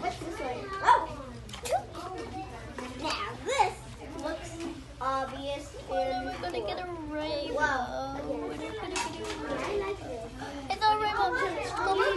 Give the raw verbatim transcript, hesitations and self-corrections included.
What's this one? Oh! Now this looks obvious. Well, we're gonna get a rainbow. Wow. What are we gonna do? I like this. It's a rainbow.